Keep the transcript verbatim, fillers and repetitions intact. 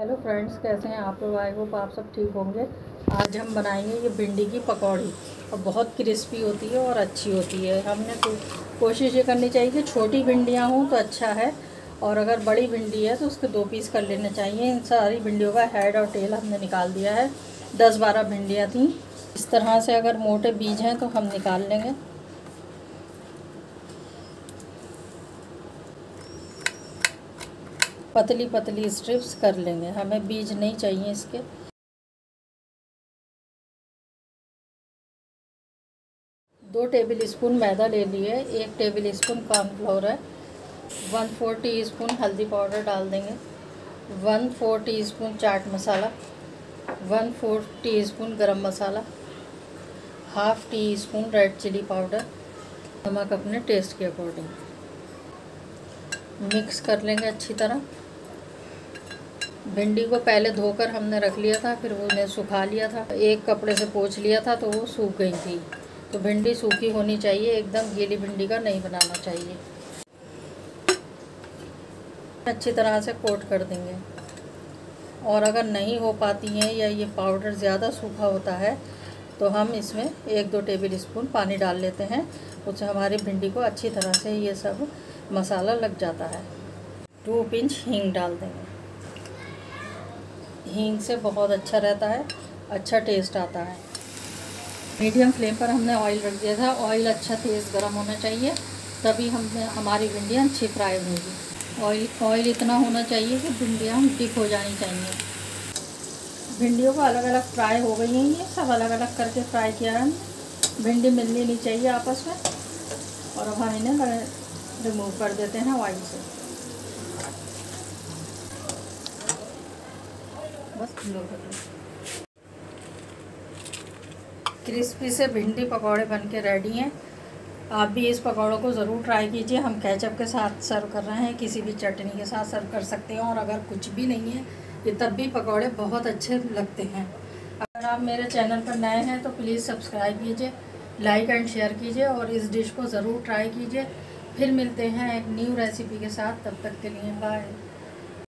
Hello friends, कैसे हैं आप लोग। आई होप आप सब ठीक होंगे। आज हम बनाएंगे ये भिंडी की पकौड़ी और बहुत क्रिस्पी होती है और अच्छी होती है। हमने को कोशिश ये करनी चाहिए कि छोटी भिंडियाँ हों तो अच्छा है, और अगर बड़ी भिंडी है तो उसके दो पीस कर लेने चाहिए। इन सारी भिंडियों का हेड और टेल हमने निकाल दिया है। दस बारह भिंडियाँ थीं। इस तरह से अगर मोटे बीज हैं तो हम निकाल लेंगे। पतली पतली स्ट्रिप्स कर लेंगे, हमें बीज नहीं चाहिए इसके। दो टेबल स्पून मैदा ले लिए, एक टेबल स्पून कॉर्नफ्लोर है, वन फोर टी स्पून हल्दी पाउडर डाल देंगे, वन फोर टी स्पून चाट मसाला, वन फोर टी स्पून गरम मसाला, half teaspoon red chilli powder, नमक अपने टेस्ट के अकॉर्डिंग। मिक्स कर लेंगे अच्छी तरह। भिंडी को पहले धोकर हमने रख लिया था, फिर उन्हें सुखा लिया था, एक कपड़े से पोंछ लिया था तो वो सूख गई थी। तो भिंडी सूखी होनी चाहिए, एकदम गीली भिंडी का नहीं बनाना चाहिए। अच्छी तरह से कोट कर देंगे। और अगर नहीं हो पाती हैं या ये पाउडर ज़्यादा सूखा होता है तो हम इसमें एक दो टेबल स्पून पानी डाल लेते हैं, उससे हमारी भिंडी को अच्छी तरह से ये सब मसाला लग जाता है। टू पिंच हींग डाल देंगे। हींग से बहुत अच्छा रहता है, अच्छा टेस्ट आता है। मीडियम फ्लेम पर हमने ऑयल रख दिया था। ऑयल अच्छा तेज़ गर्म होना चाहिए, तभी हम हमारी भिंडियाँ अच्छी फ्राई होंगी। ऑयल ऑयल इतना होना चाहिए कि भिंडियाँ डिप हो जानी चाहिए। भिंडियों को अलग अलग फ्राई हो गई हैं, ये सब अलग अलग करके फ्राई किया है। भिंडी मिलनी नहीं चाहिए आपस में। और अब हम इन्हें रिमूव कर देते हैं ऑयल से। बस क्रिस्पी से भिंडी पकौड़े बनके रेडी हैं। आप भी इस पकौड़ों को ज़रूर ट्राई कीजिए। हम केचप के साथ सर्व कर रहे हैं, किसी भी चटनी के साथ सर्व कर सकते हैं। और अगर कुछ भी नहीं है ये तब भी पकौड़े बहुत अच्छे लगते हैं। अगर आप मेरे चैनल पर नए हैं तो प्लीज़ सब्सक्राइब कीजिए, लाइक एंड शेयर कीजिए और इस डिश को ज़रूर ट्राई कीजिए। फिर मिलते हैं एक न्यू रेसिपी के साथ। तब तक के लिए बाय।